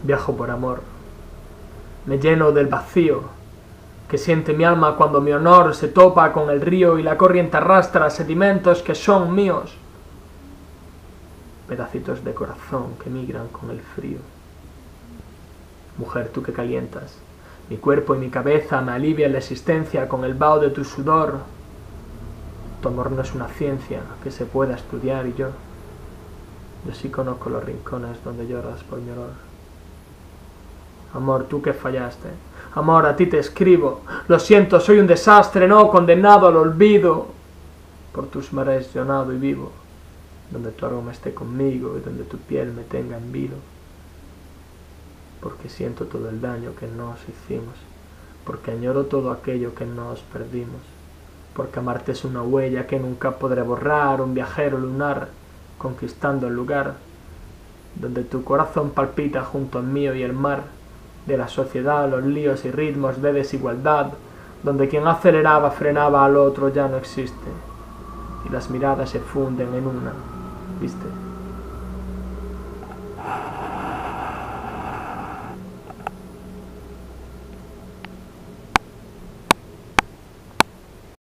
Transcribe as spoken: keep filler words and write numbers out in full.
Viajo por amor. Me lleno del vacío que siente mi alma cuando mi honor se topa con el río y la corriente arrastra sedimentos que son míos. Pedacitos de corazón que migran con el frío. Mujer, tú que calientas mi cuerpo y mi cabeza, me alivia la existencia con el vaho de tu sudor. Tu amor no es una ciencia que se pueda estudiar y yo, yo sí conozco los rincones donde lloras por mi olor. Amor, tú que fallaste, amor, a ti te escribo. Lo siento, soy un desastre, no condenado al olvido. Por tus mares yo nado y vivo, donde tu aroma esté conmigo y donde tu piel me tenga en vilo. Porque siento todo el daño que nos hicimos, porque añoro todo aquello que nos perdimos, porque amarte es una huella que nunca podré borrar, un viajero lunar conquistando el lugar donde tu corazón palpita junto al mío y el mar de la sociedad, los líos y ritmos de desigualdad, donde quien aceleraba frenaba al otro ya no existe y las miradas se funden en una, ¿viste?